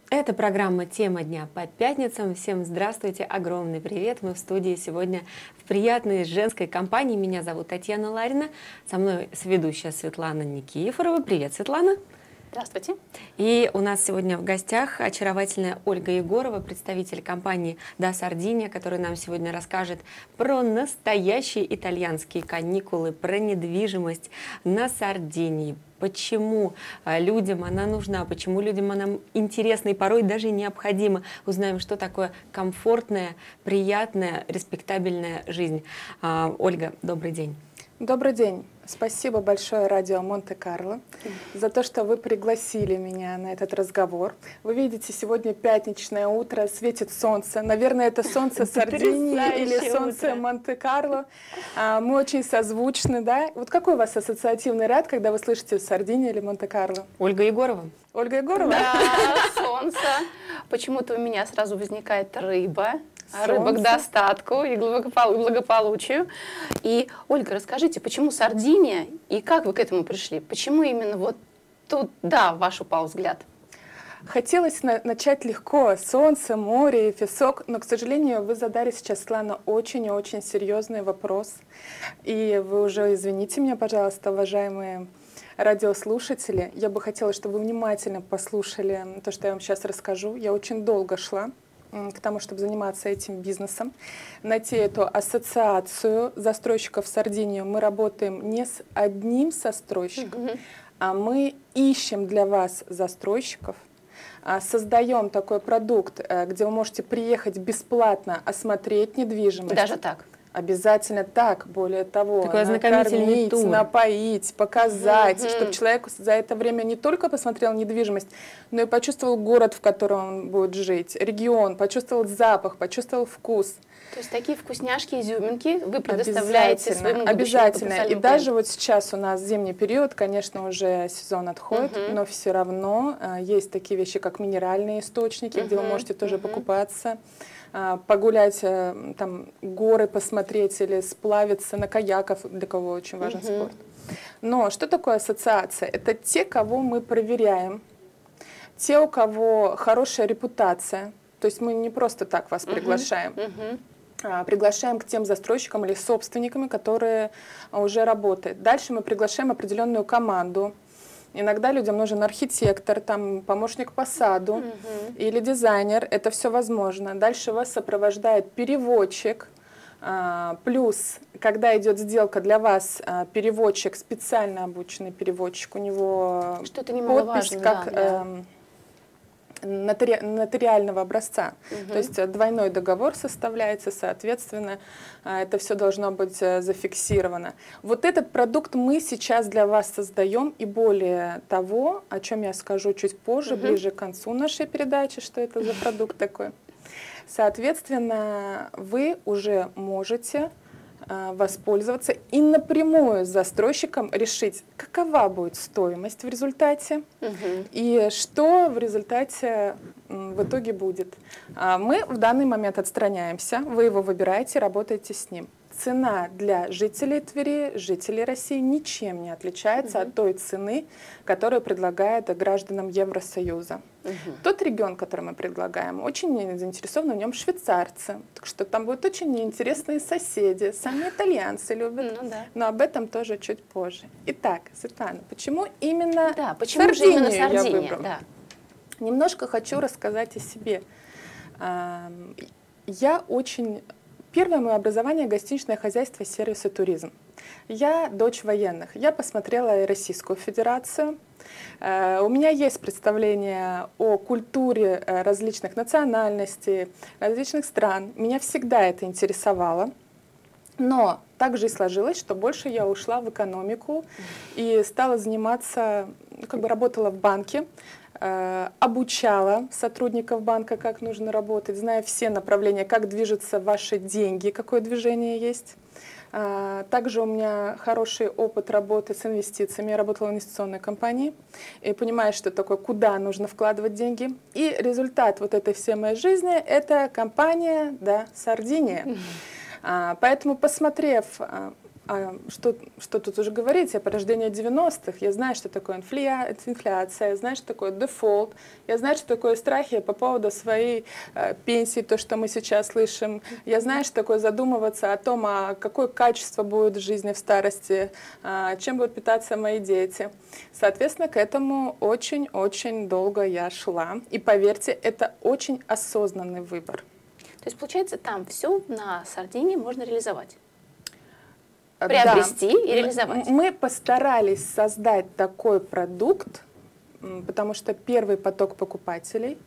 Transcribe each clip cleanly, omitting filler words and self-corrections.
Это программа «Тема дня» по пятницам. Всем здравствуйте, огромный привет. Мы в студии сегодня в приятной женской компании. Меня зовут Татьяна Ларина. Со мной соведущая Светлана Никифорова. Привет, Светлана. Здравствуйте. И у нас сегодня в гостях очаровательная Ольга Егорова, представитель компании «Да Сардиния», которая нам сегодня расскажет про настоящие итальянские каникулы, про недвижимость на Сардинии. Почему людям она нужна, почему людям она интересна и порой даже необходима. Узнаем, что такое комфортная, приятная, респектабельная жизнь. Ольга, добрый день. Добрый день. Спасибо большое радио Монте-Карло за то, что вы пригласили меня на этот разговор. Вы видите, сегодня пятничное утро, светит солнце. Наверное, это солнце Сардинии или солнце Монте-Карло. Мы очень созвучны, да? Вот какой у вас ассоциативный ряд, когда вы слышите Сардиния или Монте-Карло? Ольга Егорова. Ольга Егорова? Да, солнце. Почему-то у меня сразу возникает рыба. Рыба к достатку и благополучию. И, Ольга, расскажите, почему Сардиния и как вы к этому пришли? Почему именно вот тут, да, ваш упал взгляд? Хотелось начать легко. Солнце, море, песок. Но, к сожалению, вы задали сейчас, Светлана, очень и очень серьезный вопрос. И вы уже извините меня, пожалуйста, уважаемые радиослушатели. Я бы хотела, чтобы вы внимательно послушали то, что я вам сейчас расскажу. Я очень долго шла к тому, чтобы заниматься этим бизнесом, найти эту ассоциацию застройщиков в Сардинию. Мы работаем не с одним застройщиком, а мы ищем для вас застройщиков, создаем такой продукт, где вы можете приехать бесплатно осмотреть недвижимость. Даже так? Обязательно так, более того, такой ознакомительный накормить, тур, напоить, показать, чтобы человек за это время не только посмотрел недвижимость, но и почувствовал город, в котором он будет жить, регион, почувствовал запах, почувствовал вкус. То есть такие вкусняшки, изюминки вы предоставляете своему будущему обязательно. потенциальному И даже клиенту. вот сейчас у нас зимний период, конечно, уже сезон отходит, но все равно есть такие вещи, как минеральные источники, где вы можете тоже покупаться, погулять, там, горы посмотреть или сплавиться на каяках, для кого очень важен спорт. Но что такое ассоциация? Это те, кого мы проверяем, те, у кого хорошая репутация. То есть мы не просто так вас приглашаем. Приглашаем к тем застройщикам или собственникам, которые уже работают. Дальше мы приглашаем определенную команду. Иногда людям нужен архитектор, там, помощник по саду или дизайнер. Это все возможно. Дальше вас сопровождает переводчик. Плюс, когда идет сделка для вас, переводчик, специально обученный переводчик, у него подпись как нотариального образца. То есть двойной договор составляется, соответственно, это все должно быть зафиксировано. Вот этот продукт мы сейчас для вас создаем, и более того, о чем я скажу чуть позже, ближе к концу нашей передачи, что это за продукт такой. Соответственно, вы уже можете воспользоваться и напрямую с застройщиком решить, какова будет стоимость в результате и что в результате в итоге будет. Мы в данный момент отстраняемся, вы его выбираете, работаете с ним. Цена для жителей Твери, жителей России ничем не отличается от той цены, которую предлагает гражданам Евросоюза. Тот регион, который мы предлагаем, очень заинтересованы в нем швейцарцы. Так что там будут очень интересные соседи, сами итальянцы любят, но об этом тоже чуть позже. Итак, Светлана, почему именно Сардинию я выбрала? Немножко хочу рассказать о себе. Первое мое образование — гостиничное хозяйство, сервис и туризм. Я дочь военных. Я посмотрела и Российскую Федерацию. У меня есть представление о культуре различных национальностей, различных стран. Меня всегда это интересовало. Но также и сложилось, что больше я ушла в экономику и стала заниматься, работала в банке, обучала сотрудников банка, как нужно работать, зная все направления, как движутся ваши деньги, какое движение есть. Также у меня хороший опыт работы с инвестициями. Я работала в инвестиционной компании и понимаю, что такое, куда нужно вкладывать деньги. И результат вот этой всей моей жизни — это компания «Да Сардиния». Поэтому, посмотрев что тут уже говорить, я порождение 90-х, я знаю, что такое инфляция, я знаю, что такое дефолт, я знаю, что такое страхи по поводу своей пенсии, то, что мы сейчас слышим, я знаю, что такое задумываться о том, какое качество будет в жизни в старости, чем будут питаться мои дети. Соответственно, к этому очень-очень долго я шла, и поверьте, это очень осознанный выбор. То есть, получается, там все на Сардинии можно реализовать? Приобрести и реализовать. Мы постарались создать такой продукт, потому что первый поток покупателей,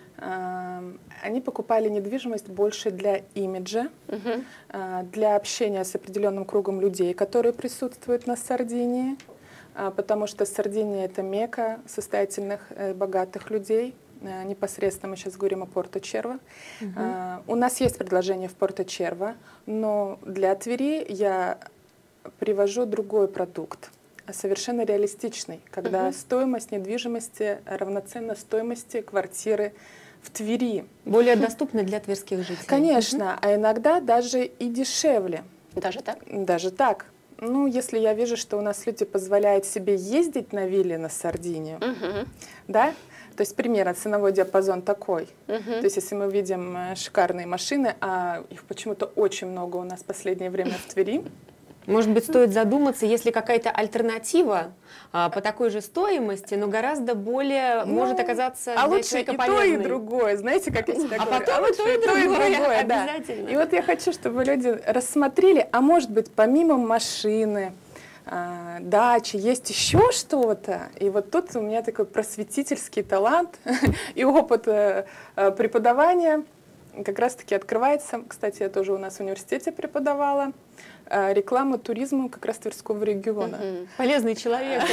они покупали недвижимость больше для имиджа, для общения с определенным кругом людей, которые присутствуют на Сардинии, потому что Сардиния — это мекка состоятельных, богатых людей. Непосредственно мы сейчас говорим о Порто-Черво. У нас есть предложение в Порто-Черво, но для Твери я привожу другой продукт, совершенно реалистичный, когда стоимость недвижимости равноценна стоимости квартиры в Твери. Более доступны для тверских жителей. Конечно, а иногда даже и дешевле. Даже так? Даже так. Ну, если я вижу, что у нас люди позволяют себе ездить на вилле на Сардинию, да? То есть примерно ценовой диапазон такой. То есть если мы видим шикарные машины, а их почему-то очень много у нас в последнее время в Твери. Может быть, стоит задуматься, есть ли какая-то альтернатива по такой же стоимости, но гораздо более может оказаться а для лучше человека и полезной. то, и другое. Знаете, как я всегда говорю? Потом и то, и другое, да. обязательно. И вот я хочу, чтобы люди рассмотрели, а может быть, помимо машины, дачи, есть еще что-то. И вот тут у меня такой просветительский талант и опыт преподавания как раз-таки открывается. Кстати, я тоже у нас в университете преподавала рекламу туризма как раз Тверского региона. Полезный человек.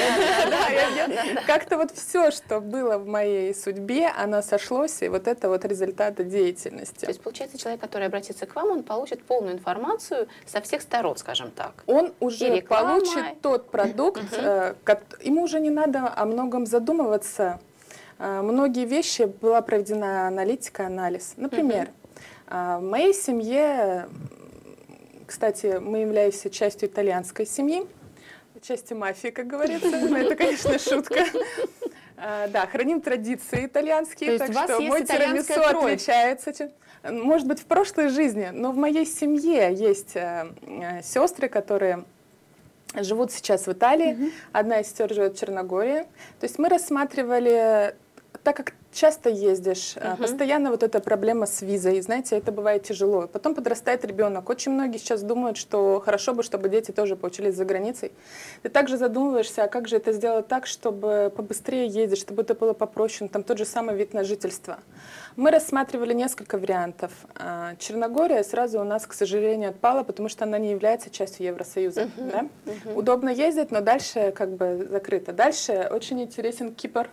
Как-то вот все, что было в моей судьбе, оно сошлось, и вот это вот результаты деятельности. То есть, получается, человек, который обратится к вам, он получит полную информацию со всех сторон, скажем так. Он уже получит тот продукт, ему уже не надо о многом задумываться. Многие вещи была проведена аналитика, анализ. Например, в моей семье, кстати, мы являемся частью итальянской семьи, частью мафии, как говорится, но это, конечно, шутка. Да, храним традиции итальянские, так что мой тирамису отличается. Может быть, в прошлой жизни, но в моей семье есть сестры, которые живут сейчас в Италии. Одна из сестер живет в Черногории. То есть мы рассматривали, так как часто ездишь, постоянно вот эта проблема с визой, знаете, это бывает тяжело. Потом подрастает ребенок. Очень многие сейчас думают, что хорошо бы, чтобы дети тоже поучились за границей. Ты также задумываешься, а как же это сделать так, чтобы побыстрее ездить, чтобы это было попроще, там тот же самый вид на жительство. Мы рассматривали несколько вариантов. Черногория сразу у нас, к сожалению, отпала, потому что она не является частью Евросоюза. Да? Удобно ездить, но дальше как бы закрыто. Дальше очень интересен Кипр.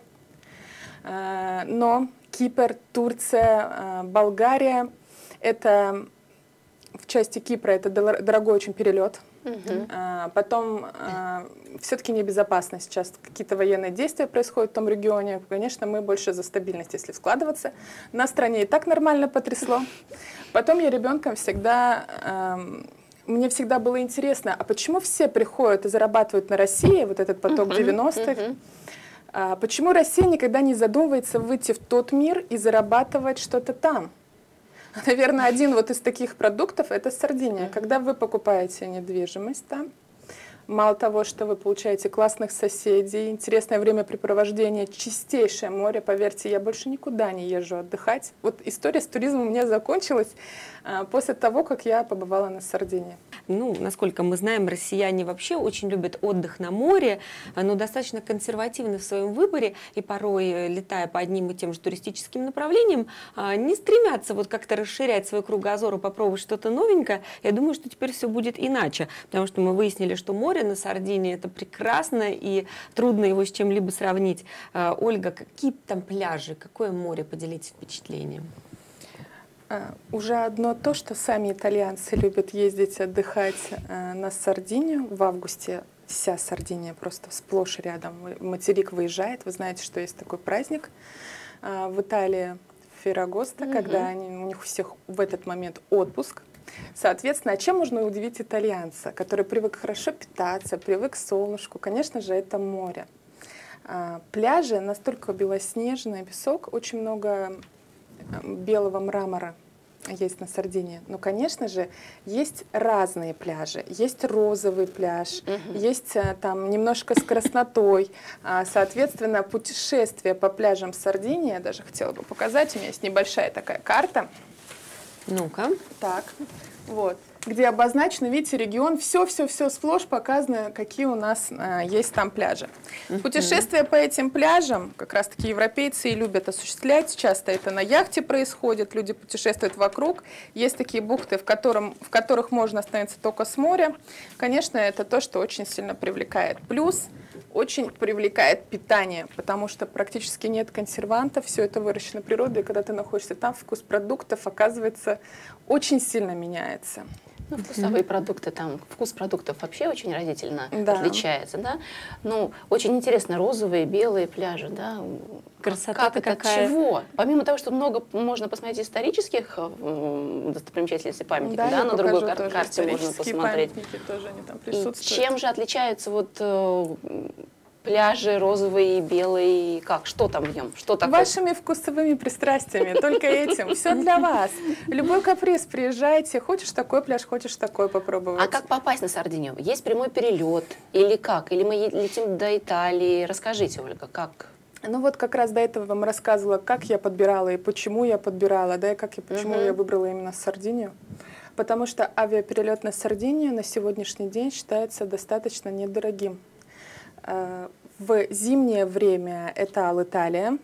Но Кипр, Турция, Болгария — это в части Кипра это дорогой очень перелет. Потом все-таки небезопасно сейчас. Какие-то военные действия происходят в том регионе. Конечно, мы больше за стабильность, если вкладываться. На стране и так нормально потрясло. Потом я ребенком всегда... Мне всегда было интересно, а почему все приходят и зарабатывают на России, вот этот поток 90-х? Почему Россия никогда не задумывается выйти в тот мир и зарабатывать что-то там? Наверное, один вот из таких продуктов — это Сардиния. Когда вы покупаете недвижимость там, мало того, что вы получаете классных соседей, интересное времяпрепровождение, чистейшее море, поверьте, я больше никуда не езжу отдыхать. Вот история с туризмом у меня закончилась после того, как я побывала на Сардинии. Ну, насколько мы знаем, россияне вообще очень любят отдых на море, но достаточно консервативны в своем выборе, и порой, летая по одним и тем же туристическим направлениям, не стремятся вот как-то расширять свой кругозор и попробовать что-то новенькое. Я думаю, что теперь все будет иначе, потому что мы выяснили, что море на Сардинии — это прекрасно, и трудно его с чем-либо сравнить. Ольга, какие там пляжи, какое море? Поделитесь впечатлением. Уже одно то, что сами итальянцы любят ездить отдыхать на Сардинию в августе. Вся Сардиния просто сплошь рядом. Материк выезжает. Вы знаете, что есть такой праздник в Италии, Феррагоста, когда у них у всех в этот момент отпуск. Соответственно, а чем можно удивить итальянца, который привык хорошо питаться, привык к солнышку? Конечно же, это море. Пляжи настолько белоснежные, песок, очень много белого мрамора есть на Сардинии. Но, конечно же, есть разные пляжи. Есть розовый пляж, есть там немножко с краснотой. Соответственно, путешествие по пляжам Сардинии, я даже хотела бы показать, у меня есть небольшая такая карта. Ну-ка. Так, вот. Где обозначено, видите, регион, все сплошь показано, какие у нас есть там пляжи. Путешествия по этим пляжам, как раз таки европейцы и любят осуществлять, часто это на яхте происходит, люди путешествуют вокруг, есть такие бухты, в которых можно остановиться только с моря. Конечно, это то, что очень сильно привлекает. Плюс очень привлекает питание, потому что практически нет консервантов, все это выращено природой, и когда ты находишься там, вкус продуктов, оказывается, очень сильно меняется. Ну, вкусовые продукты, там, вкус продуктов вообще очень разительно отличается, да? Ну, очень интересно, розовые, белые пляжи, да? Красота как это, какая. от чего? Помимо того, что много можно посмотреть исторических достопримечательностей, памятников, да, на другой карте можно посмотреть. Тоже они там и чем же отличаются вот пляжи розовые и белые, как? Что там в нем? Что такое? Вашими вкусовыми пристрастиями, только этим. Все для вас. Любой каприз, приезжайте, хочешь такой пляж, хочешь такой попробовать. А как попасть на Сардинию? Есть прямой перелет или как? Или мы летим до Италии? Расскажите, Ольга, как? Ну вот как раз до этого вам рассказывала, как я подбирала и почему я подбирала, да, и почему я выбрала именно Сардинию. Потому что авиаперелет на Сардинию на сегодняшний день считается достаточно недорогим. В зимнее время это Алиталия,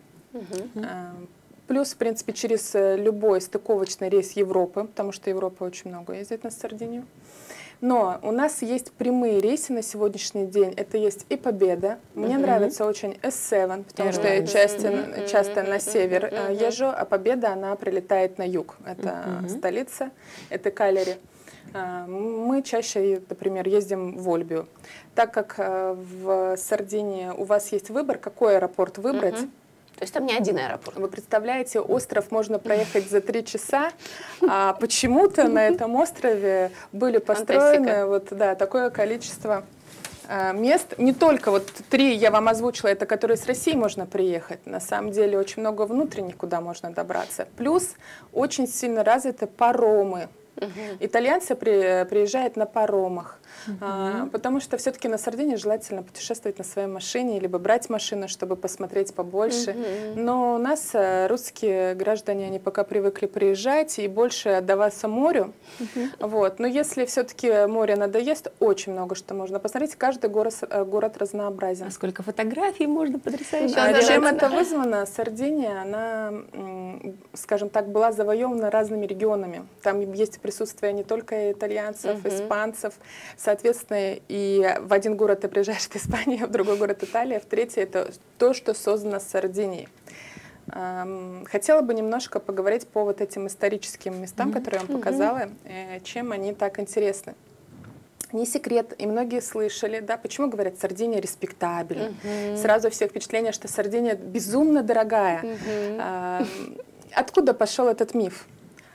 плюс, в принципе, через любой стыковочный рейс Европы, потому что Европа очень много ездит на Сардинию. Но у нас есть прямые рейсы на сегодняшний день. Это есть и Победа. Мне нравится очень S7, потому что я часто на север езжу, а Победа, она прилетает на юг. Это столица, это Калери. Мы чаще, например, ездим в Ольбию. Так как в Сардинии у вас есть выбор, какой аэропорт выбрать. То есть там не один аэропорт. Вы представляете, остров можно проехать за 3 часа, а почему-то на этом острове были построены вот, да, такое количество мест. Не только вот 3 я вам озвучила, это которые с России можно приехать. На самом деле очень много внутренних, куда можно добраться. Плюс очень сильно развиты паромы. Итальянцы приезжают на паромах, потому что все-таки на Сардинии желательно путешествовать на своей машине, либо брать машину, чтобы посмотреть побольше. Но у нас русские граждане, они пока привыкли приезжать и больше отдаваться морю. Вот. Но если все-таки море надоест, очень много что можно посмотреть. Каждый город разнообразен. А сколько фотографий можно потрясающе. Чем это вызвано? Сардиния, она, скажем так, была завоевана разными регионами. Там есть присутствие не только итальянцев, испанцев. Соответственно, и в один город ты приезжаешь в Испанию, в другой город Италия, в третий это то, что создано Сардинией. Хотела бы немножко поговорить по вот этим историческим местам, которые я вам показала, чем они так интересны. Не секрет, и многие слышали, да, почему говорят, Сардиния респектабельна. Сразу все впечатление, что Сардиния безумно дорогая. Откуда пошел этот миф?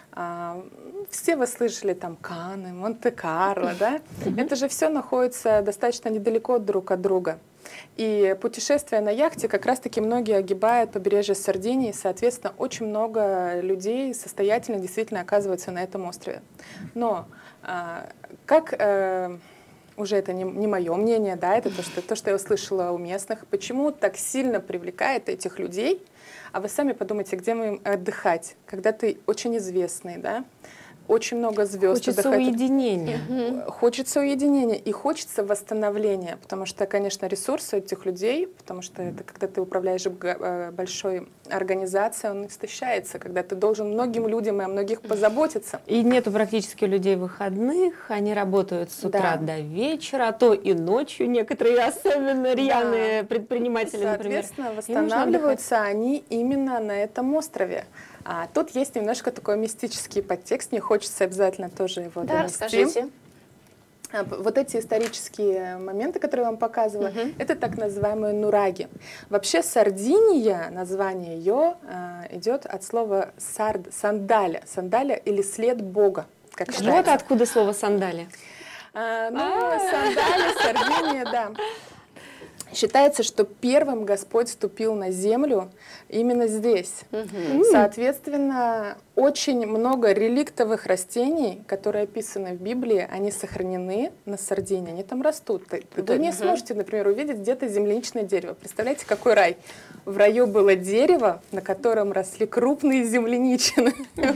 Все вы слышали там Канны, Монте-Карло, да? Это же все находится достаточно недалеко друг от друга. И путешествия на яхте как раз-таки многие огибают побережье Сардинии, соответственно, очень много людей состоятельно действительно оказываются на этом острове. Но как уже это не мое мнение, да, это то, что я услышала у местных, почему так сильно привлекает этих людей, а вы сами подумайте, где мы им отдыхать, когда ты очень известный, да? Очень много звезд. Хочется уединения. Хочется уединения и хочется восстановления, потому что, конечно, ресурсы этих людей, потому что это когда ты управляешь большой организацией, он истощается, когда ты должен многим людям и о многих позаботиться. И нету практически людей выходных, они работают с утра до вечера, а то и ночью некоторые особенно рьяные предприниматели, например. Соответственно, восстанавливаются они именно на этом острове. А тут есть немножко такой мистический подтекст, мне хочется обязательно тоже его донести. Расскажите. Вот эти исторические моменты, которые я вам показывала, это так называемые нураги. Вообще Сардиния, название ее идет от слова сандаля или след Бога. как Вот считается. откуда слово «сандали». Сандали, Сардиния, да. Считается, что первым Господь ступил на землю именно здесь. Соответственно, очень много реликтовых растений, которые описаны в Библии, они сохранены на Сардинии, они там растут. Вы не сможете, например, увидеть где-то земляничное дерево. Представляете, какой рай? В раю было дерево, на котором росли крупные земляничины. Это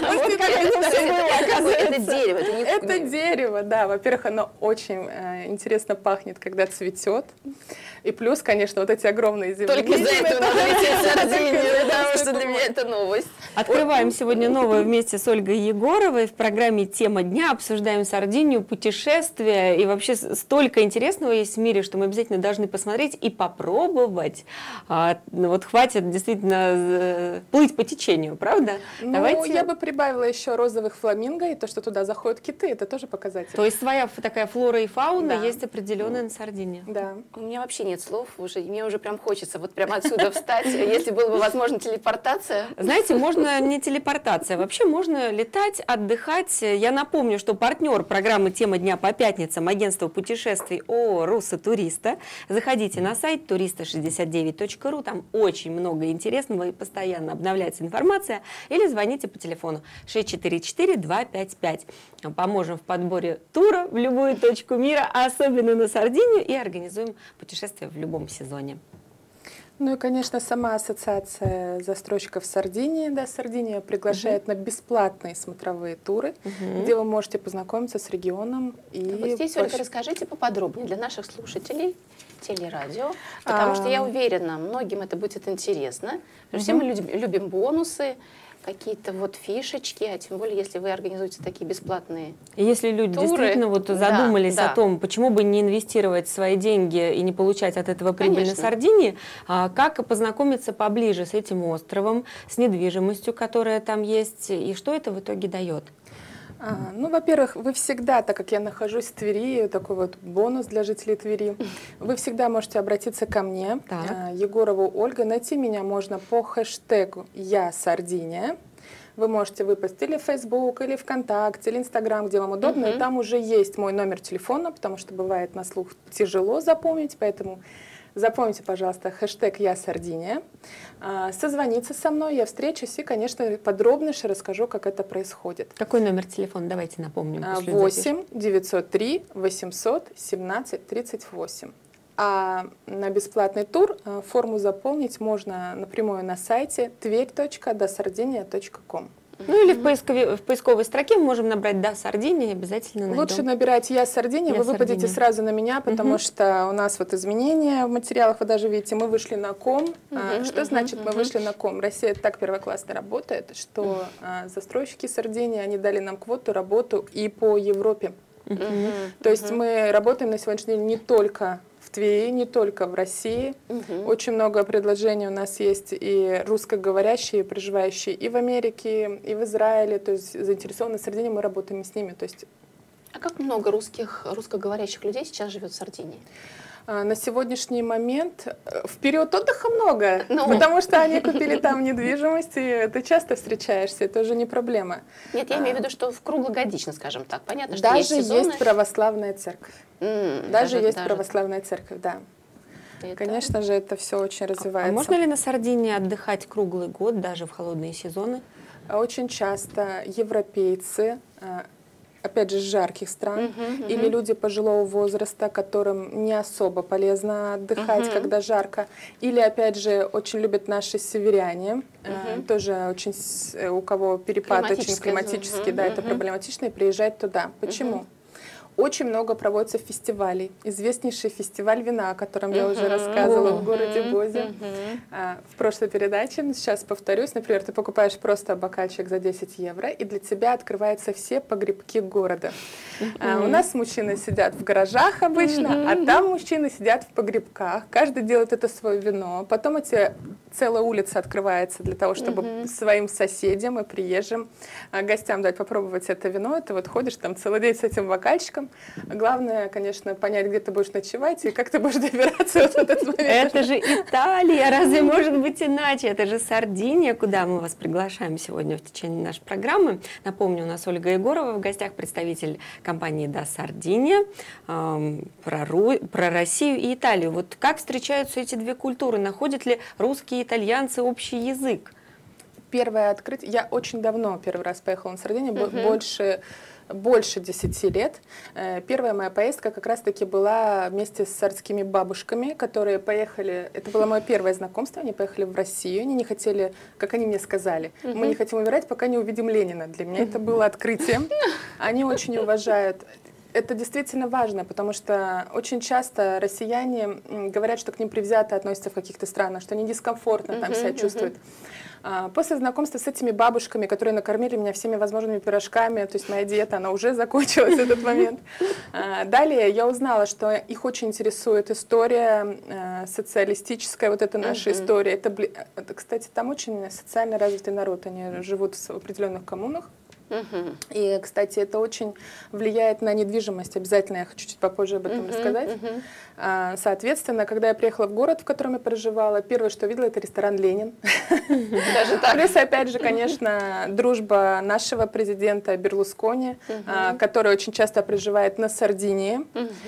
дерево. Это дерево, да. Во-первых, оно очень интересно пахнет, когда цветет. И плюс, конечно, вот эти огромные земляничины. Только из-за этого надо лететь в Сардинию, потому что для меня это новость. Открываем сегодня новое вместе с Ольгой Егоровой. В программе «Тема дня» обсуждаем Сардинию, путешествия. И вообще столько интересного есть в мире, что мы обязательно должны посмотреть и попробовать. Вот хватит действительно плыть по течению, правда? Ну, Давайте... я бы прибавила еще розовых фламинго, и то, что туда заходят киты, это тоже показатель. То есть своя такая флора и фауна Да. есть определенная на Сардинии. Да. У меня вообще нет слов уже, и мне уже прям хочется вот прямо отсюда встать, если была бы возможна телепортация. Знаете, можно не телепортация, вообще можно летать, отдыхать. Я напомню, что партнер программы «Тема дня» по пятницам — агентство путешествий ООО «Руссо Туриста». Заходите на сайт turista69.ru, там очень много интересного и постоянно обновляется информация. Или звоните по телефону 644-255. Поможем в подборе тура в любую точку мира, а особенно на Сардинию, и организуем путешествие в любом сезоне. Ну и, конечно, сама ассоциация застройщиков Сардинии, да, Сардиния приглашает на бесплатные смотровые туры, где вы можете познакомиться с регионом. И Вот здесь, Ольга, расскажите поподробнее для наших слушателей телерадио, потому что я уверена, многим это будет интересно. Потому что все мы любим бонусы, какие-то вот фишечки, а тем более, если вы организуете такие бесплатные И если люди туры, действительно вот да, задумались да. о том, почему бы не инвестировать свои деньги и не получать от этого прибыль на Конечно. Сардинии, как познакомиться поближе с этим островом, с недвижимостью, которая там есть, и что это в итоге дает? Ну, во-первых, вы всегда, так как я нахожусь в Твери, такой вот бонус для жителей Твери, вы всегда можете обратиться ко мне, Егорову Ольга. Найти меня можно по хэштегу «Я Сардиния». Вы можете выпасть или в Facebook, или ВКонтакте, или Инстаграм, где вам удобно. И там уже есть мой номер телефона, потому что бывает на слух тяжело запомнить, поэтому запомните, пожалуйста, хэштег «Я Сардиния». Созвониться со мной, я встречусь и, конечно, подробнейше расскажу, как это происходит. Какой номер телефона? Давайте напомним. 8 903 800 17 38. А на бесплатный тур форму заполнить можно напрямую на сайте tверь.dasardinia.com. Ну или в поисковой строке мы можем набрать «Да, Сардиния», обязательно найдем. Лучше набирать «Я Сардиния», вы выпадете сразу на меня, потому что у нас вот изменения в материалах, вы даже видите, мы вышли на ком. Что значит мы вышли на ком? Россия так первоклассно работает, что застройщики Сардинии, они дали нам квоту работу и по Европе. То есть мы работаем на сегодняшний день не только в Твери, не только в России. Очень много предложений у нас есть и русскоговорящие, проживающие и в Америке, и в Израиле. То есть заинтересованные в Сардинии, мы работаем с ними. То есть... А как много русскоговорящих людей сейчас живет в Сардинии? На сегодняшний момент в период отдыха много, потому что они купили там недвижимость, и ты часто встречаешься, это уже не проблема. Нет, я имею в виду, что в круглогодично, скажем так. Понятно, что даже есть сезоны. есть православная церковь. Даже есть православная церковь, да. Конечно же, это все очень развивается. А можно ли на Сардинии отдыхать круглый год, даже в холодные сезоны? Очень часто европейцы, опять же, с жарких стран, или люди пожилого возраста, которым не особо полезно отдыхать, когда жарко, или, опять же, очень любят наши северяне, тоже очень, у кого перепад очень климатический, да, это проблематично, и приезжать туда. Почему? Очень много проводится фестивалей. Известнейший фестиваль вина, о котором я уже рассказывала в городе Бозе в прошлой передаче. Сейчас повторюсь. Например, ты покупаешь просто бокальчик за 10 евро, и для тебя открываются все погребки города. У нас мужчины сидят в гаражах обычно, а там мужчины сидят в погребках. Каждый делает это свое вино. Потом эти целая улица открывается для того, чтобы своим соседям и приезжим гостям дать попробовать это вино. Ты вот ходишь там целый день с этим бокальчиком. Главное, конечно, понять, где ты будешь ночевать и как ты будешь добираться вот в этот момент. Это же Италия, разве может быть иначе? Это же Сардиния, куда мы вас приглашаем сегодня в течение нашей программы. Напомню, у нас Ольга Егорова в гостях, представитель компании «Да Сардиния», про Россию и Италию. Вот как встречаются эти две культуры? Находят ли русские и итальянцы общий язык? Первое открытие. Я очень давно первый раз поехала на Сардинию, больше 10 лет. Первая моя поездка как раз-таки была вместе с сардскими бабушками, которые поехали, это было мое первое знакомство, они поехали в Россию, они не хотели, как они мне сказали, мы не хотим умирать, пока не увидим Ленина. Для меня это было открытием. Они очень уважают. Это действительно важно, потому что очень часто россияне говорят, что к ним предвзято относятся в каких-то странах, что они дискомфортно там себя чувствуют. После знакомства с этими бабушками, которые накормили меня всеми возможными пирожками, то есть моя диета, она уже закончилась в этот момент. Далее я узнала, что их очень интересует история социалистическая, вот эта наша история. Это, кстати, там очень социально развитый народ, они живут в определенных коммунах. И, кстати, это очень влияет на недвижимость. Обязательно я хочу чуть попозже об этом рассказать. Соответственно, когда я приехала в город, в котором я проживала, первое, что видела, это ресторан «Ленин». Даже так. Плюс, опять же, конечно, дружба нашего президента Берлускони, который очень часто проживает на Сардинии.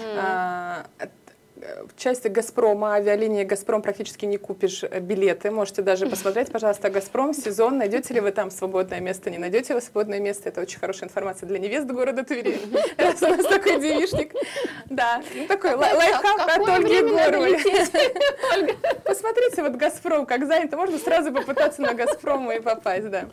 В части «Газпрома», авиалинии «Газпром» практически не купишь билеты. Можете даже посмотреть, пожалуйста, «Газпром», сезон. Найдете ли вы там свободное место, не найдете вы свободное место. Это очень хорошая информация для невест города Твери. Раз у нас такой девичник. Да, такой лайфхак от Ольги Егоровой. Посмотрите, вот «Газпром» как занято. Можно сразу попытаться на «Газпром» и попасть, да.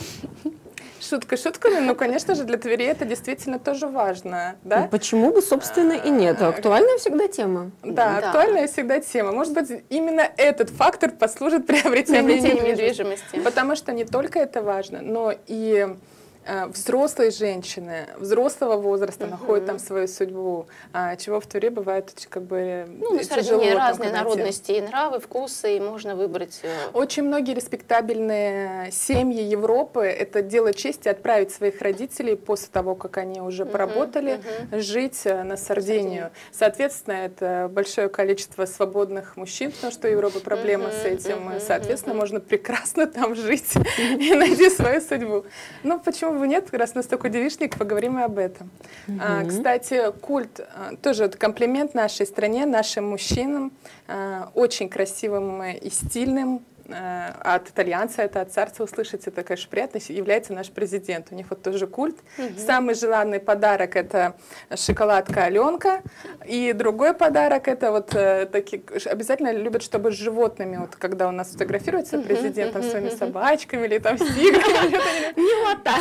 Шутка шутками, но, конечно же, для Твери это действительно тоже важно. Да? Почему бы, собственно, и нет? Актуальная всегда тема. Да, актуальная всегда тема. Может быть, именно этот фактор послужит приобретению недвижимости. Потому что не только это важно, но и взрослые женщины, взрослого возраста находят там свою судьбу, чего в Твери бывает как бы на Сардинии разные народности и нравы, вкусы, и можно выбрать. Очень многие респектабельные семьи Европы это дело чести отправить своих родителей после того, как они уже поработали, жить на Сардинию. Соответственно, это большое количество свободных мужчин, потому что у Европы проблема с этим. Соответственно, можно прекрасно там жить и найти свою судьбу. Ну, почему бы нет, раз у нас такой девичник, поговорим и об этом. Кстати, культ, тоже это комплимент нашей стране, нашим мужчинам, очень красивым и стильным. От итальянца, это от царца услышать, это, конечно, приятно, является наш президент. У них вот тоже культ. Самый желанный подарок — это шоколадка Аленка. И другой подарок — это вот такие, обязательно любят, чтобы с животными, вот когда у нас фотографируется президент там, своими собачками или там с тиграми. Милота.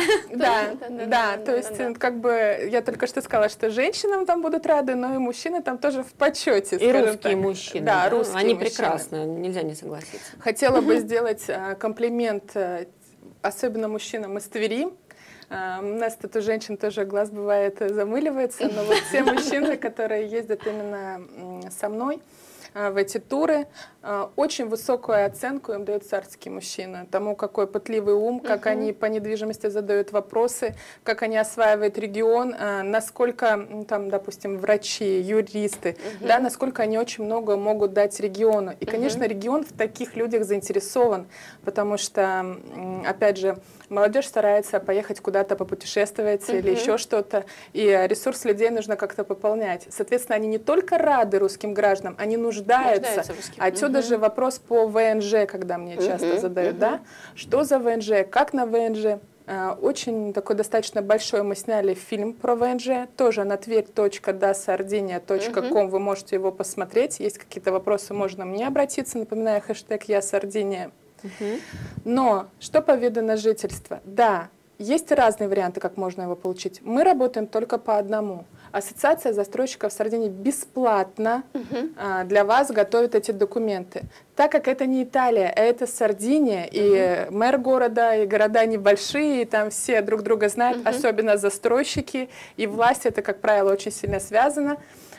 Да, то есть как бы я только что сказала, что женщинам там будут рады, но и мужчины там тоже в почете. И русские мужчины. Да, русские они мужчины. Прекрасно, нельзя не согласиться. Хотела бы сделать комплимент, особенно мужчинам из Твери. У нас тут у женщин тоже глаз бывает замыливается, но вот те мужчины, которые ездят именно со мной в эти туры, очень высокую оценку им дает царский мужчина. Тому, какой пытливый ум, как они по недвижимости задают вопросы, как они осваивают регион, насколько, там, допустим, врачи, юристы, да, насколько они очень много могут дать региону. И, конечно, регион в таких людях заинтересован, потому что, опять же, молодежь старается поехать куда-то попутешествовать или еще что-то, и ресурс людей нужно как-то пополнять. Соответственно, они не только рады русским гражданам, они нуждаются. Отсюда же вопрос по ВНЖ, когда мне часто задают, да? Что за ВНЖ, как на ВНЖ? Очень такой достаточно большой мы сняли фильм про ВНЖ, тоже на tверь.dasardinia.com, вы можете его посмотреть. Есть какие-то вопросы, можно мне обратиться, напоминаю, хэштег «Я Сардиния». Но что по виду на жительство? Да, есть разные варианты, как можно его получить. Мы работаем только по одному. Ассоциация застройщиков Сардинии бесплатно для вас готовит эти документы. Так как это не Италия, а это Сардиния, и мэр города, и города небольшие, и там все друг друга знают, особенно застройщики, и власть, это, как правило, очень сильно связано.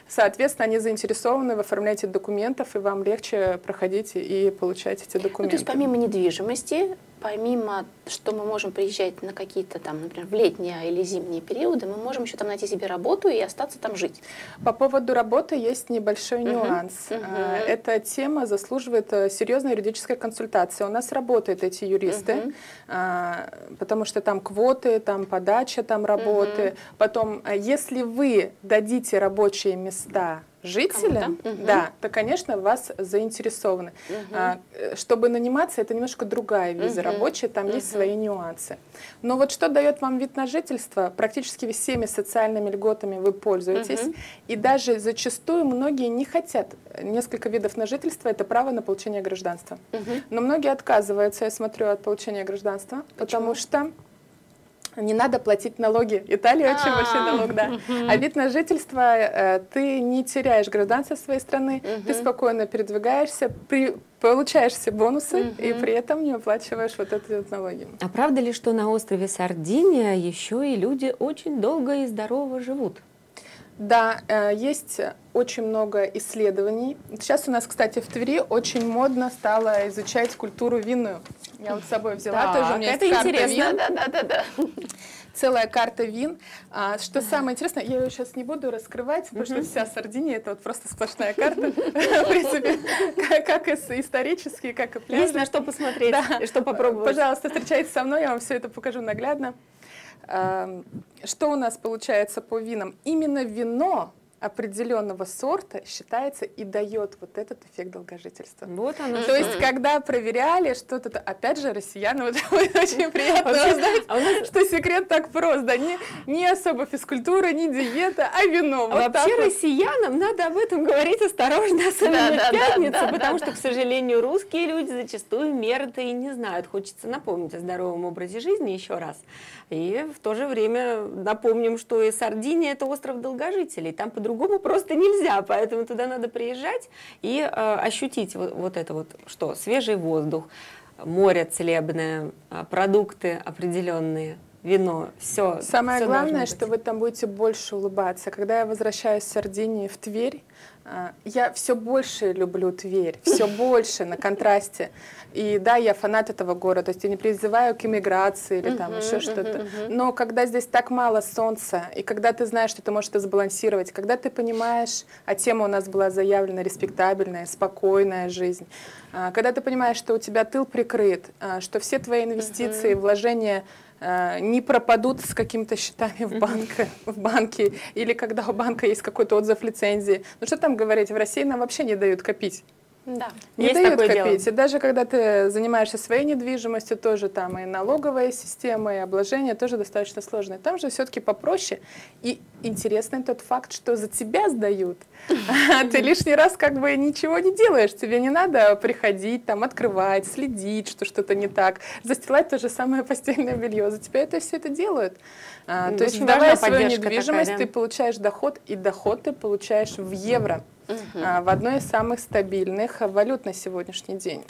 соответственно, они заинтересованы в оформлении документов, и вам легче проходить и получать эти документы. Ну, то есть помимо недвижимости, помимо, что мы можем приезжать на какие-то там, например, в летние или зимние периоды, мы можем еще там найти себе работу и остаться там жить. По поводу работы есть небольшой нюанс. Эта тема заслуживает серьезной юридической консультации. У нас работают эти юристы, потому что там квоты, там подача там работы. Потом, если вы дадите рабочие места жителям, да, то, конечно, вас заинтересованы. Чтобы наниматься, это немножко другая виза рабочая, там есть свои нюансы. Но вот что дает вам вид на жительство, практически всеми социальными льготами вы пользуетесь, и даже зачастую многие не хотят несколько видов на жительство, это право на получение гражданства. Но многие отказываются, я смотрю, от получения гражданства, потому что не надо платить налоги. Италия очень большой налог, да. А вид на жительство, ты не теряешь гражданство своей страны, ты спокойно передвигаешься, получаешь все бонусы и при этом не выплачиваешь вот эти вот налоги. А правда ли, что на острове Сардиния еще и люди очень долго и здорово живут? Да, есть очень много исследований. Сейчас у нас, кстати, в Твери очень модно стало изучать культуру винную. Я вот с собой взяла, тоже у меня есть карта вин. Да. Целая карта вин. Что самое интересное, я ее сейчас не буду раскрывать, потому что вся Сардиния — это вот просто сплошная карта. В принципе, как исторически, как и пляжи. Есть на что посмотреть, что попробовать. Пожалуйста, встречайтесь со мной, я вам все это покажу наглядно. Что у нас получается по винам? Именно вино определенного сорта считается и дает вот этот эффект долгожительства. Вот оно. То есть, когда проверяли что-то, опять же, россиянам это очень приятно узнать, что секрет так прост, да, не особо физкультура, не диета, а вино. Вообще россиянам надо об этом говорить осторожно, особенно в пятницу, потому что, к сожалению, русские люди зачастую меры-то и не знают. Хочется напомнить о здоровом образе жизни еще раз. И в то же время напомним, что и Сардиния — это остров долгожителей. Там по-другому просто нельзя, поэтому туда надо приезжать и ощутить вот это вот, что свежий воздух, море целебное, продукты определенные, вино, все. Самое главное, что вы там будете больше улыбаться. Когда я возвращаюсь с Сардинии в Тверь, я все больше люблю Тверь, все больше на контрасте. И да, я фанат этого города, то есть я не призываю к эмиграции или там еще что-то. Но когда здесь так мало солнца, и когда ты знаешь, что ты можешь это сбалансировать, когда ты понимаешь, а тема у нас была заявлена респектабельная, спокойная жизнь, когда ты понимаешь, что у тебя тыл прикрыт, что все твои инвестиции, вложения не пропадут с какими-то счетами в банке, или когда у банка есть какой-то отзыв лицензии. Ну что там говорить, в России нам вообще не дают копить. Да. Не дают копить. И даже когда ты занимаешься своей недвижимостью, тоже там и налоговая система, и обложение тоже достаточно сложное. Там же все-таки попроще. И интересный тот факт, что за тебя сдают. Ты лишний раз как бы ничего не делаешь. Тебе не надо приходить, там, открывать, следить, что что-то не так, застилать то же самое постельное белье. За тебя это все это делают. То есть, давая свою недвижимость, ты получаешь доход, и доход ты получаешь в евро. В одной из самых стабильных валют на сегодняшний день.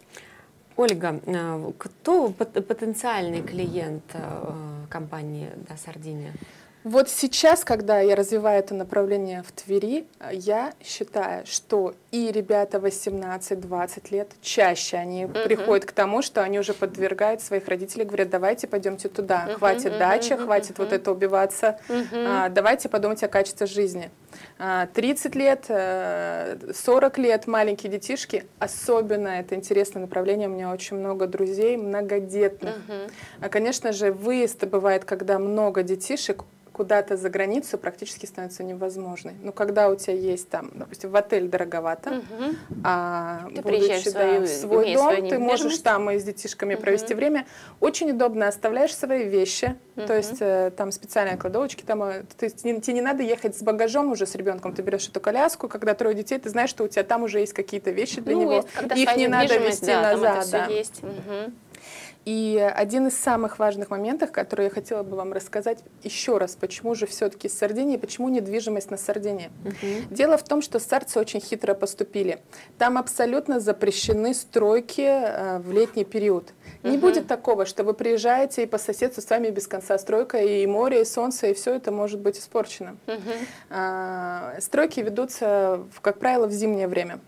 Ольга, кто потенциальный клиент компании Сардиния? Вот сейчас, когда я развиваю это направление в Твери, я считаю, что и ребята 18-20 лет, чаще они приходят к тому, что они уже подвергают своих родителей, говорят, давайте пойдемте туда, хватит дачи, хватит вот это убиваться, давайте подумать о качестве жизни. 30 лет, 40 лет маленькие детишки, особенно это интересное направление, у меня очень много друзей многодетных. Конечно же, выезд бывает, когда много детишек, куда-то за границу практически становится невозможной. Но когда у тебя есть там, допустим, в отель дороговато, а будучи в свой дом, ты можешь там и с детишками провести время. Очень удобно оставляешь свои вещи, то есть там специальные кладовочки, там, то есть тебе не надо ехать с багажом уже с ребенком, ты берешь эту коляску, когда 3 детей, ты знаешь, что у тебя там уже есть какие-то вещи для него, их не надо везти назад. И один из самых важных моментов, который я хотела бы вам рассказать еще раз, почему же все-таки Сардиния, почему недвижимость на Сардинии. Дело в том, что сардцы очень хитро поступили. Там абсолютно запрещены стройки в летний период. Не будет такого, что вы приезжаете и по соседству с вами без конца стройка, и море, и солнце, и все это может быть испорчено. Стройки ведутся, как правило, в зимнее время,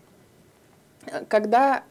когда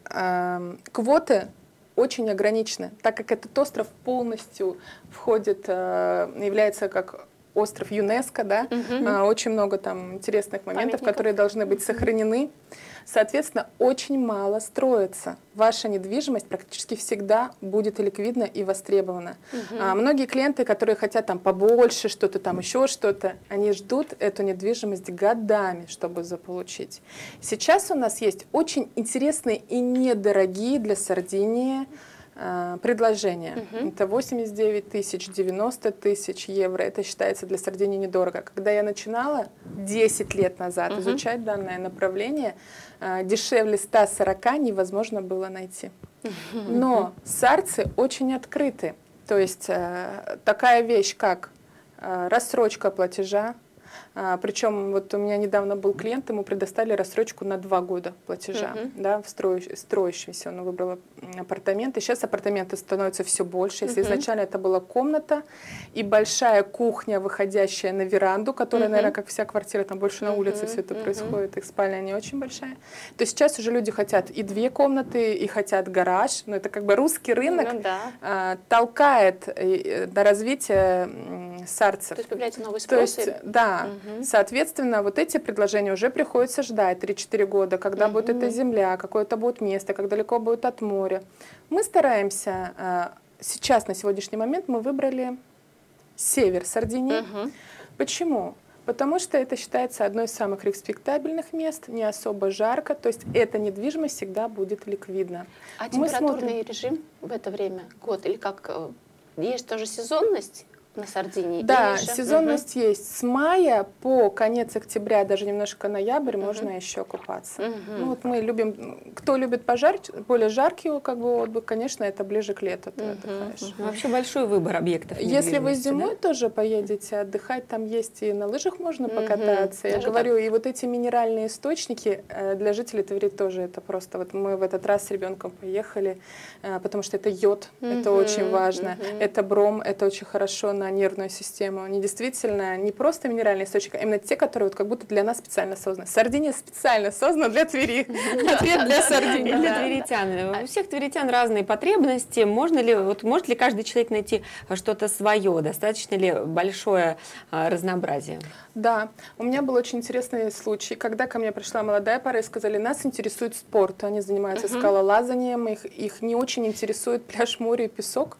квоты очень ограничены, так как этот остров полностью входит, является как остров ЮНЕСКО, да, очень много там интересных моментов, которые должны быть сохранены. Соответственно, очень мало строится. Ваша недвижимость практически всегда будет и ликвидна, и востребована. Многие клиенты, которые хотят там побольше, что-то там еще что-то, они ждут эту недвижимость годами, чтобы заполучить. Сейчас у нас есть очень интересные и недорогие для Сардинии предложения. Это 89 тысяч, 90 тысяч евро. Это считается для Сардинии недорого. Когда я начинала 10 лет назад изучать данное направление, дешевле 140 невозможно было найти. Но сардцы очень открыты. То есть такая вещь, как рассрочка платежа. Причем вот у меня недавно был клиент, ему предоставили рассрочку на 2 года платежа, да, в строящемся. Он выбрал апартаменты. Сейчас апартаменты становятся все больше. Если изначально это была комната и большая кухня, выходящая на веранду, которая, наверное, как вся квартира, там больше на улице все это происходит, их спальня не очень большая, то сейчас уже люди хотят и 2 комнаты, и хотят гараж. Но это как бы русский рынок толкает на развитие сардцев. То есть появляется новый спрос? То есть, да. Соответственно, вот эти предложения уже приходится ждать 3-4 года, когда будет эта земля, какое-то будет место, как далеко будет от моря. Мы стараемся, сейчас, на сегодняшний момент, мы выбрали север Сардинии. Почему? Потому что это считается одной из самых респектабельных мест, не особо жарко, то есть эта недвижимость всегда будет ликвидна. А температурный режим в это время, год, или как, есть тоже сезонность? На Сардинии? Да, сезонность есть. С мая по конец октября, даже немножко ноябрь, можно еще купаться. Ну, вот мы любим, кто любит более жаркий как бы отдых, конечно, это ближе к лету ты отдыхаешь. Вообще большой выбор объектов. Если вы зимой тоже поедете отдыхать, там есть и на лыжах можно покататься. Я говорю, и вот эти минеральные источники для жителей Твери тоже это просто. Вот мы в этот раз с ребенком поехали, потому что это йод, это очень важно, это бром, это очень хорошо на нервную систему. Они действительно не просто минеральные источники, а именно те, которые вот как будто для нас специально созданы. Сардиния специально создана для Твери. Ответ для Сардинии. Для тверитян. У всех тверитян разные потребности. Может ли каждый человек найти что-то свое? Достаточно ли большое разнообразие? Да. У меня был очень интересный случай, когда ко мне пришла молодая пара и сказали, нас интересует спорт. Они занимаются скалолазанием, их не очень интересует пляж, море и песок.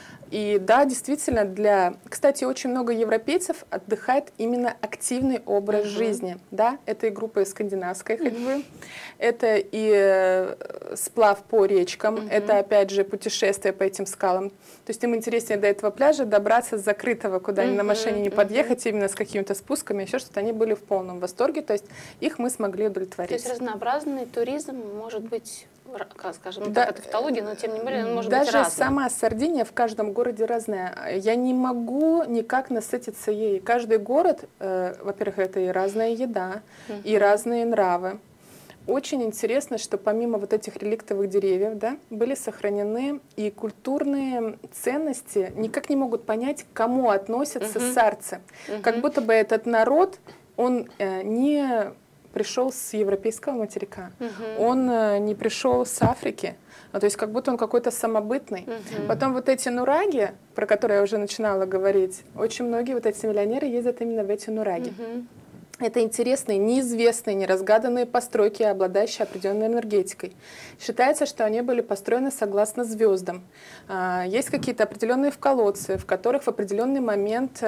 И да, действительно, кстати, очень много европейцев отдыхает именно активный образ жизни. Да? Это и группа скандинавской ходьбы, это и сплав по речкам, это, опять же, путешествие по этим скалам. То есть им интереснее до этого пляжа добраться с закрытого, куда они на машине не подъехать, именно с какими-то спусками, еще что-то. Они были в полном восторге, то есть их мы смогли удовлетворить. То есть разнообразный туризм может быть, скажем так, это тавтология, но тем не менее он может быть разным. Даже сама Сардиния в каждом городе разная. Я не могу никак насытиться ей. Каждый город, во-первых, это и разная еда, и разные нравы. Очень интересно, что помимо вот этих реликтовых деревьев, да, были сохранены и культурные ценности. Никак не могут понять, к кому относятся сардцы. Как будто бы этот народ, он не пришел с европейского материка, он не пришел с Африки, то есть как будто он какой-то самобытный. Потом вот эти нураги, про которые я уже начинала говорить, очень многие вот эти миллионеры ездят именно в эти нураги. Это интересные, неизвестные, неразгаданные постройки, обладающие определенной энергетикой. Считается, что они были построены согласно звездам. Есть какие-то определенные колодцы, в которых в определенный момент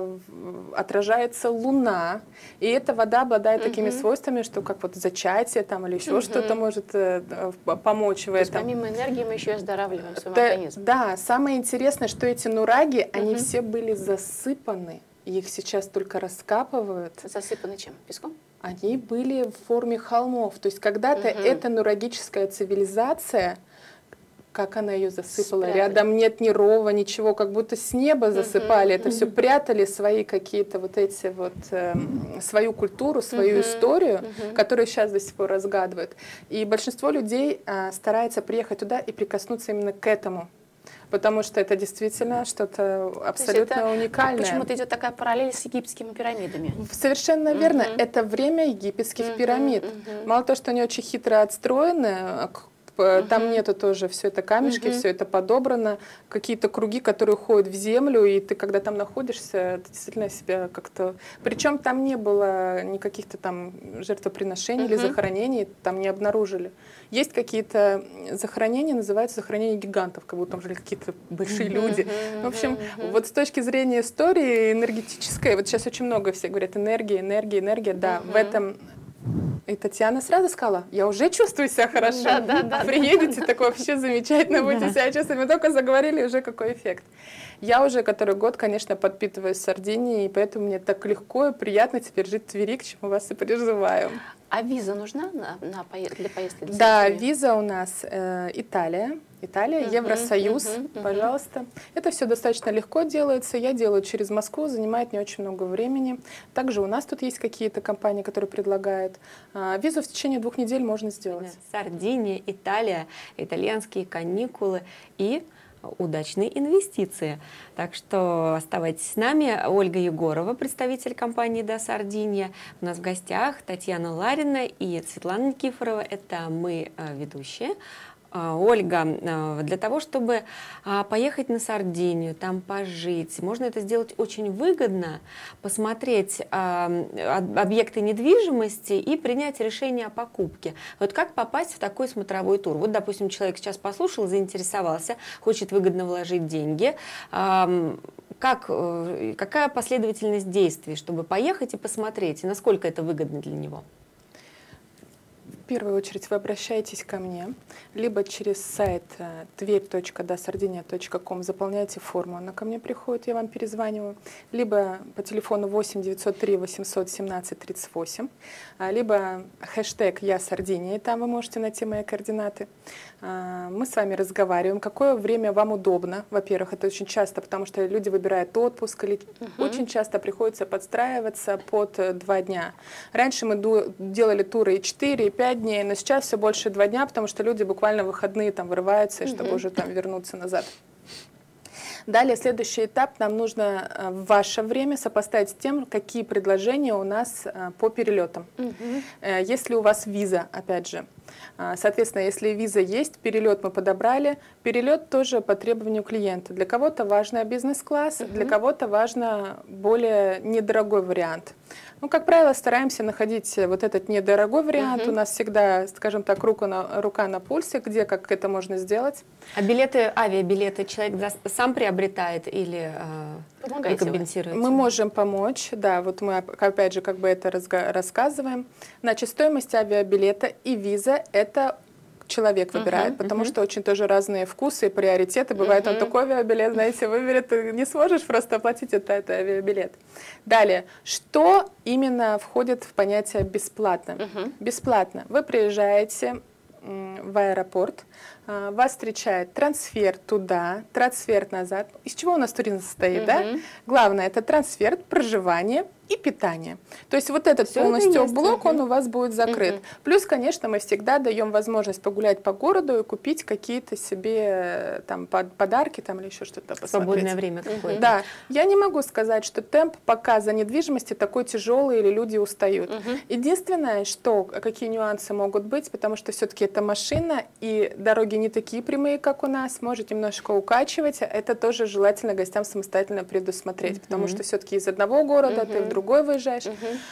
отражается луна, и эта вода обладает такими свойствами, что как вот зачатие там, или еще что-то может помочь в этом. То есть помимо энергии мы еще и оздоравливаем свой организм. Да, самое интересное, что эти нураги, они все были засыпаны. Их сейчас только раскапывают. Засыпаны чем? Песком? Они были в форме холмов. То есть когда-то эта нурагическая цивилизация как она ее засыпала. Спрятали. Рядом нет ни рова, ничего, как будто с неба засыпали. Это все прятали, свои какие-то вот эти вот, свою культуру, свою историю, которую сейчас до сих пор разгадывают. И большинство людей старается приехать туда и прикоснуться именно к этому. Потому что это действительно что-то абсолютно уникальное. Почему-то идет такая параллель с египетскими пирамидами. Совершенно верно. Это время египетских пирамид. Мало того, что они очень хитро отстроены, там нету тоже все это камешки, все это подобрано, какие-то круги, которые уходят в землю, и ты, когда там находишься, ты действительно себя как-то... Причем там не было никаких-то там жертвоприношений или захоронений, там не обнаружили. Есть какие-то захоронения, называются захоронения гигантов, как будто там жили какие-то большие люди. В общем, вот с точки зрения истории энергетической, вот сейчас очень много все говорят энергия, энергия, энергия, да, в этом... И Татьяна сразу сказала, я уже чувствую себя хорошо. Да. Приедете, так вообще замечательно будете себя чувствовать. Мы только заговорили, уже какой эффект. Я уже который год, конечно, подпитываюсь Сардинией, и поэтому мне так легко и приятно теперь жить в Твери, к чему вас и призываю. А виза нужна для поездки? Да, виза у нас Италия, Евросоюз, пожалуйста. Это все достаточно легко делается. Я делаю через Москву, занимает не очень много времени. Также у нас тут есть какие-то компании, которые предлагают. Визу в течение 2 недель можно сделать. Сардиния, Италия, итальянские каникулы и удачные инвестиции. Так что оставайтесь с нами. Ольга Егорова, представитель компании «Да Сардиния». У нас в гостях Татьяна Ларина и Светлана Никифорова. Это мы, ведущие. Ольга, для того, чтобы поехать на Сардинию, там пожить, можно это сделать очень выгодно, посмотреть объекты недвижимости и принять решение о покупке. Вот как попасть в такой смотровой тур? Вот, допустим, человек сейчас послушал, заинтересовался, хочет выгодно вложить деньги. Какая последовательность действий, чтобы поехать и посмотреть, и насколько это выгодно для него? В первую очередь вы обращаетесь ко мне, либо через сайт tверь.dasardinia.com заполняете форму, она ко мне приходит, я вам перезваниваю, либо по телефону 8 903 817 38, либо хэштег «Я Сардиния», там вы можете найти мои координаты. Мы с вами разговариваем, какое время вам удобно. Во-первых, это очень часто, потому что люди выбирают отпуск, или очень часто приходится подстраиваться под 2 дня. Раньше мы делали туры и 4, и 5 дней, но сейчас все больше 2 дня, потому что люди буквально в выходные там вырываются, чтобы уже там вернуться назад. Далее, следующий этап, нам нужно ваше время сопоставить с тем, какие предложения у нас по перелетам. Если у вас виза, опять же, соответственно, если виза есть, перелет мы подобрали, перелет тоже по требованию клиента. Для кого-то важно бизнес-класс, для кого-то важно более недорогой вариант. Ну, как правило, стараемся находить вот этот недорогой вариант. У нас всегда, скажем так, рука на пульсе, где, как это можно сделать. А билеты, авиабилеты человек сам приобретает или вы компенсируете? Мы можем помочь, да, вот мы опять же как бы это рассказываем. Значит, стоимость авиабилета и виза – это человек выбирает, потому что очень тоже разные вкусы и приоритеты. Бывает, он такой авиабилет, знаете, выберет, ты не сможешь просто оплатить это авиабилет. Далее, что именно входит в понятие «бесплатно»? Бесплатно. Вы приезжаете в аэропорт, вас встречает трансфер туда, трансфер назад. Из чего у нас туризм состоит, да? Главное, это трансфер, проживание и питание. То есть вот этот полностью блок, он у вас будет закрыт. Плюс, конечно, мы всегда даем возможность погулять по городу и купить какие-то себе там подарки там, или еще что-то посмотреть. Свободное время какое-то. Да. Я не могу сказать, что темп показа недвижимости такой тяжелый или люди устают. Единственное, что какие нюансы могут быть, потому что все-таки это машина и дороги не такие прямые, как у нас, может немножко укачивать. Это тоже желательно гостям самостоятельно предусмотреть, потому что все-таки из одного города ты в другой выезжаешь.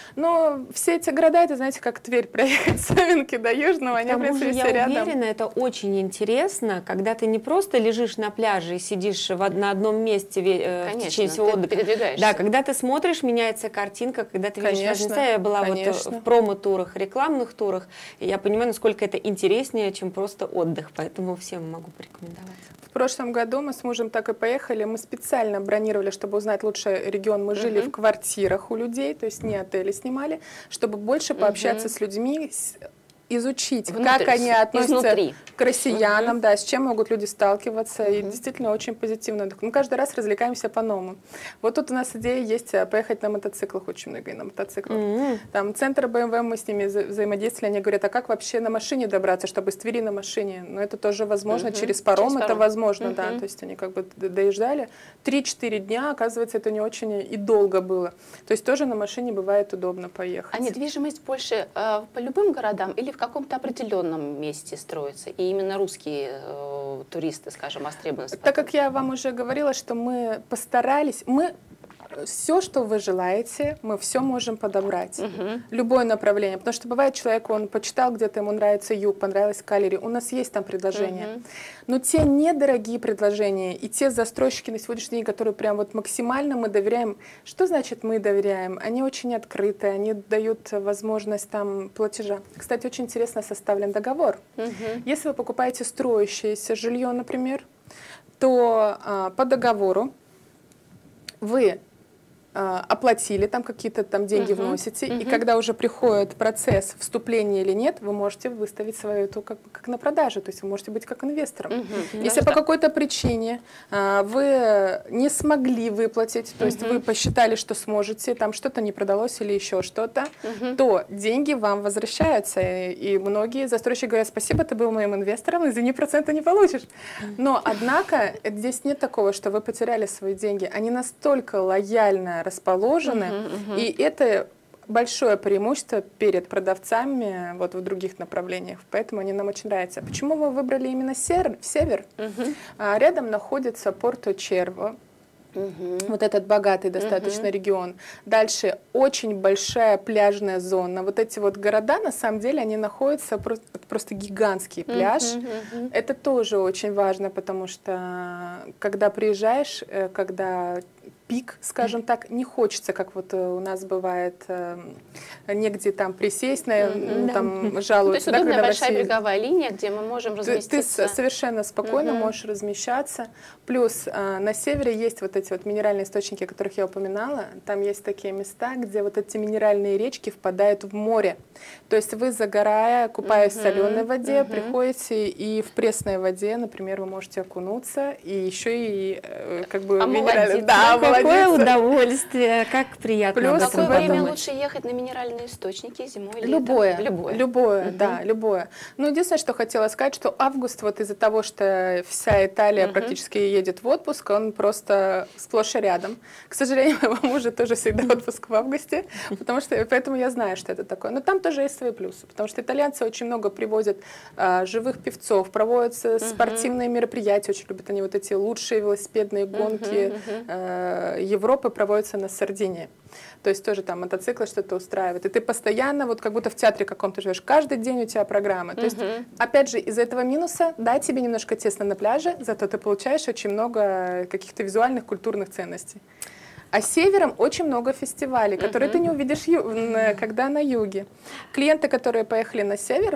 Но все эти города, это, знаете, как Тверь проехать с Савинки до Южного, они, в принципе, все рядом. Я уверена, это очень интересно, когда ты не просто лежишь на пляже и сидишь на одном месте в течение всего отдыха. Да, когда ты смотришь, меняется картинка, когда ты видишь разные места. Я была вот в промо-турах, рекламных турах, и я понимаю, насколько это интереснее, чем просто отдых, поэтому всем могу порекомендовать. В прошлом году мы с мужем так и поехали. Мы специально бронировали, чтобы узнать лучше регион. Мы жили в квартирах у людей, то есть не отели снимали, чтобы больше пообщаться с людьми, изучить, Внутрь, как они относятся изнутри. к россиянам, да, с чем могут люди сталкиваться, и действительно очень позитивно. Мы каждый раз развлекаемся по-новому. Вот тут у нас идея есть поехать на мотоциклах, очень много и на мотоциклах. Там центр BMW, мы с ними взаимодействовали, они говорят, а как вообще на машине добраться, чтобы из Твери на машине? Но это тоже возможно, через паром это возможно, да, то есть они как бы доезжали. 3-4 дня, оказывается, это не очень и долго было. То есть тоже на машине бывает удобно поехать. А недвижимость больше по любым городам или в каком-то определенном месте строится? И именно русские туристы, скажем, востребованы? Так как я вам уже говорила, что мы постарались, все, что вы желаете, мы все можем подобрать. Любое направление. Потому что бывает человек, он почитал где-то, ему нравится юг, понравилось Калери, у нас есть там предложения. Но те недорогие предложения и те застройщики на сегодняшний день, которые прям вот максимально мы доверяем. Что значит мы доверяем? Они очень открыты, они дают возможность там платежа. Кстати, очень интересно составлен договор. Если вы покупаете строящееся жилье, например, то по договору вы оплатили, там какие-то там деньги вносите, и когда уже приходит процесс вступления или нет, вы можете выставить свою эту как на продажу, то есть вы можете быть как инвестором. Если по какой-то причине вы не смогли выплатить, то есть вы посчитали, что сможете, там что-то не продалось или еще что-то, то деньги вам возвращаются, и многие застройщики говорят, спасибо, ты был моим инвестором, извини, процента не получишь. Но, однако, здесь нет такого, что вы потеряли свои деньги, они настолько лояльно расположены, и это большое преимущество перед продавцами вот в других направлениях, поэтому они нам очень нравятся. Почему вы выбрали именно север? Рядом находится Порто-Черво, вот этот богатый достаточно регион. Дальше очень большая пляжная зона. Вот эти вот города, на самом деле, они находятся просто гигантский пляж. Это тоже очень важно, потому что когда приезжаешь, когда пик, скажем так, не хочется, как вот у нас бывает, негде там присесть, там жалуются. То есть удобная большая береговая линия, где мы можем разместиться. Ты совершенно спокойно можешь размещаться. Плюс на севере есть вот эти вот минеральные источники, о которых я упоминала. Там есть такие места, где вот эти минеральные речки впадают в море. То есть вы, загорая, купаясь в соленой воде, приходите и в пресной воде, например, вы можете окунуться, и еще и как бы минеральные... Да, какое удовольствие, как приятно. Плюс в какое время лучше ехать на минеральные источники, зимой или летом? Любое, да, любое. Но единственное, что хотела сказать, что август, вот из-за того, что вся Италия практически едет в отпуск, он просто сплошь и рядом. К сожалению, моего мужа тоже всегда отпуск в августе, поэтому я знаю, что это такое. Но там тоже есть свои плюсы, потому что итальянцы очень много привозят живых певцов, проводятся спортивные мероприятия, очень любят они вот эти лучшие велосипедные гонки Европы проводятся на Сардинии. То есть тоже там мотоциклы что-то устраивают. И ты постоянно, вот как будто в театре каком-то живешь, каждый день у тебя программы. То есть, опять же, из-за этого минуса, да, тебе немножко тесно на пляже, зато ты получаешь очень много каких-то визуальных, культурных ценностей. А севером очень много фестивалей, которые ты не увидишь, когда на юге. Клиенты, которые поехали на север,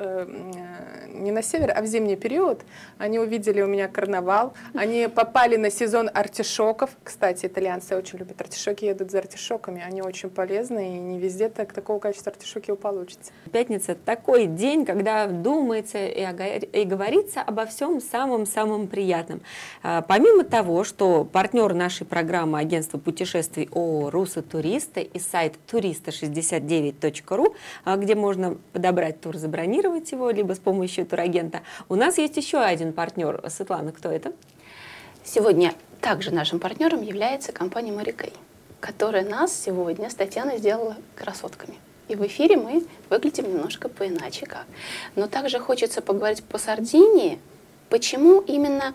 не на север, а в зимний период, они увидели у меня карнавал, они попали на сезон артишоков. Кстати, итальянцы очень любят артишоки, едут за артишоками, они очень полезны, и не везде такого качества артишоки вы получите. Пятница – такой день, когда думается и говорится обо всем самом-самом приятном. Помимо того, что партнер нашей программы агентство путешествий ООО «Руссо Туристы» и сайт turista69.ru, где можно подобрать тур, забронировать его, либо с помощью турагента. У нас есть еще один партнер. Светлана, кто это? Сегодня также нашим партнером является компания Марикей, которая нас сегодня с Татьяной сделала красотками. И в эфире мы выглядим немножко поиначе как. Но также хочется поговорить по Сардинии, почему именно,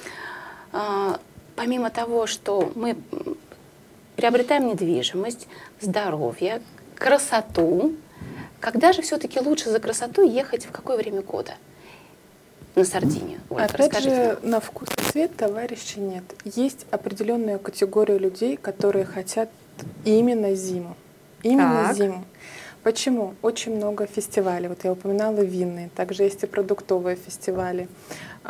помимо того, что мы приобретаем недвижимость, здоровье, красоту. Когда же все-таки лучше за красоту ехать в какое время года на Сардинию? Ольга, опять же, на вкус и цвет товарищей нет. Есть определенная категория людей, которые хотят именно зиму. Именно зиму. Почему? Очень много фестивалей. Вот я упоминала винные, также есть и продуктовые фестивали.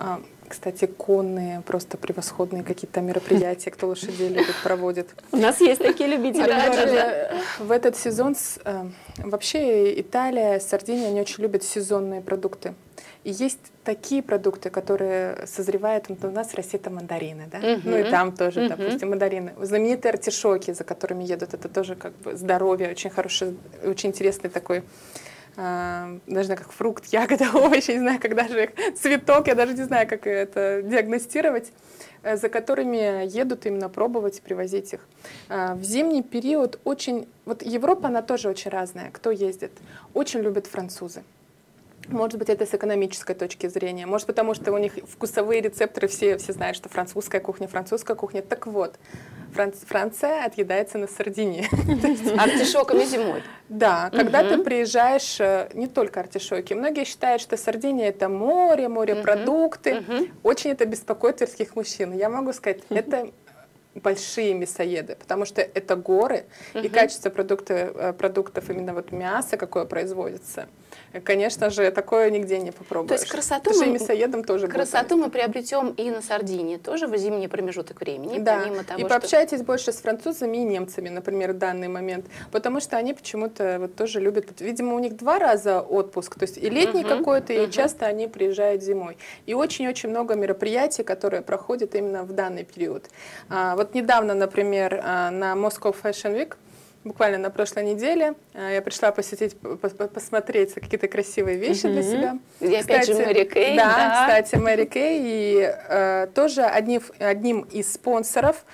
Кстати, конные, просто превосходные какие-то мероприятия, кто лошадей любит, проводит. У нас есть такие любители. В этот сезон вообще Италия, Сардиния, они очень любят сезонные продукты. И есть такие продукты, которые созревают, у нас в России это мандарины, да? Ну и там тоже, допустим, мандарины. Знаменитые артишоки, за которыми едут, это тоже как бы здоровье, очень хороший, очень интересный такой, даже как фрукт, ягода, овощи, не знаю, как даже цветок, я даже не знаю, как это диагностировать, за которыми едут именно пробовать и привозить их. В зимний период очень... Вот Европа, она тоже очень разная. Кто ездит? Очень любят французы. Может быть, это с экономической точки зрения. Может, потому что у них вкусовые рецепторы, все знают, что французская кухня. Так вот, Франция отъедается на Сардинии. Артишоками зимой. Да, когда ты приезжаешь, не только артишоки. Многие считают, что Сардиния — это море, морепродукты. Очень это беспокоит тверских мужчин. Я могу сказать, это большие мясоеды, потому что это горы, и качество продуктов, именно вот мяса, какое производится, конечно же, такое нигде не попробуешь. То есть красоту мы приобретем и на Сардинии, тоже в зимний промежуток времени, да. Помимо того, и пообщайтесь больше с французами и немцами, например, в данный момент, потому что они почему-то вот тоже любят, видимо, у них 2 раза отпуск, то есть и летний какой-то, и часто они приезжают зимой. И очень-очень много мероприятий, которые проходят именно в данный период. Вот недавно, например, на Moscow Fashion Week, буквально на прошлой неделе, я пришла посмотреть какие-то красивые вещи для себя. И опять же Мэри Кей. Да, кстати, Мэри Кей. И тоже одним из спонсоров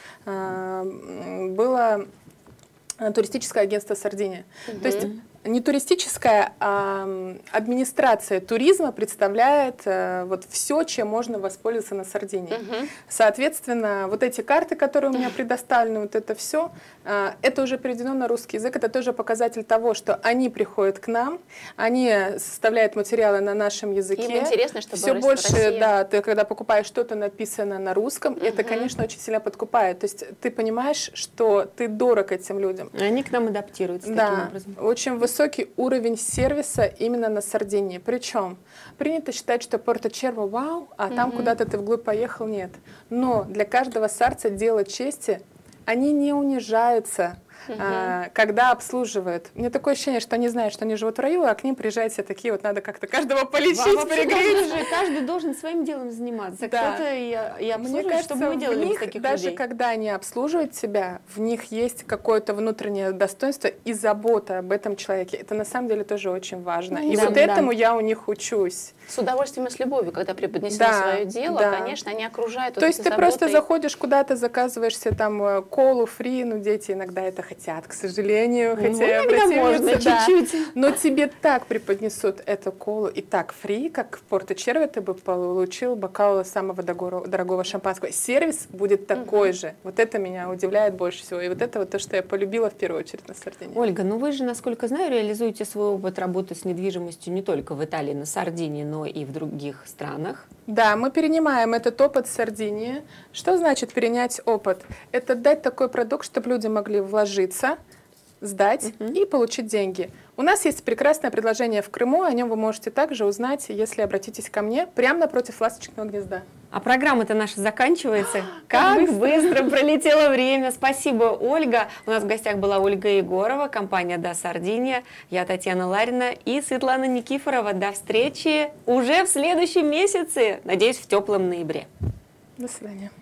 было туристическое агентство «Сардиния». То есть не туристическая, а администрация туризма представляет вот все, чем можно воспользоваться на Сардинии. Соответственно, вот эти карты, которые у меня предоставлены, вот это все, это уже переведено на русский язык. Это тоже показатель того, что они приходят к нам, они составляют материалы на нашем языке. Им интересно, чтобы все больше, да, ты когда покупаешь что-то написано на русском, это, конечно, очень сильно подкупает. То есть ты понимаешь, что ты дорог этим людям. Они к нам адаптируются таким образом. Очень высокий уровень сервиса именно на Сардинии. Причем принято считать, что Порто-Черво вау, а там куда-то ты вглубь поехал, нет. Но для каждого сарца дело чести, они не унижаются, когда обслуживают. У меня такое ощущение, что они знают, что они живут в раю, а к ним приезжают все такие, вот надо как-то каждого полечить, пригреть. Каждый должен своим делом заниматься. Да. Кто-то и обслуживает, чтобы мы делали без таких даже людей. Когда они обслуживают тебя, в них есть какое-то внутреннее достоинство и забота об этом человеке. Это на самом деле тоже очень важно. И вот этому я у них учусь. С удовольствием и с любовью, когда преподнесено свое дело, конечно, они окружают. То есть ты просто заходишь куда-то, заказываешься там колу фри, ну дети иногда это хотят, к сожалению, хотя я можно чуть-чуть. Но тебе так преподнесут эту колу и так фри, как в Порто-Черво ты бы получил бокал самого дорогого шампанского. Сервис будет такой же. Вот это меня удивляет больше всего. И вот это вот то, что я полюбила в первую очередь на Сардинии. Ольга, ну вы же, насколько знаю, реализуете свой опыт работы с недвижимостью не только в Италии, на Сардинии, но и в других странах. Да, мы перенимаем этот опыт с Сардинии. Что значит перенять опыт? Это дать такой продукт, чтобы люди могли вложиться, сдать и получить деньги. У нас есть прекрасное предложение в Крыму, о нем вы можете также узнать, если обратитесь ко мне, прямо напротив Ласточкиного гнезда. А программа-то наша заканчивается. Как быстро пролетело время. Спасибо, Ольга. У нас в гостях была Ольга Егорова, компания «Да Сардиния». Я Татьяна Ларина и Светлана Никифорова. До встречи уже в следующем месяце. Надеюсь, в теплом ноябре. До свидания.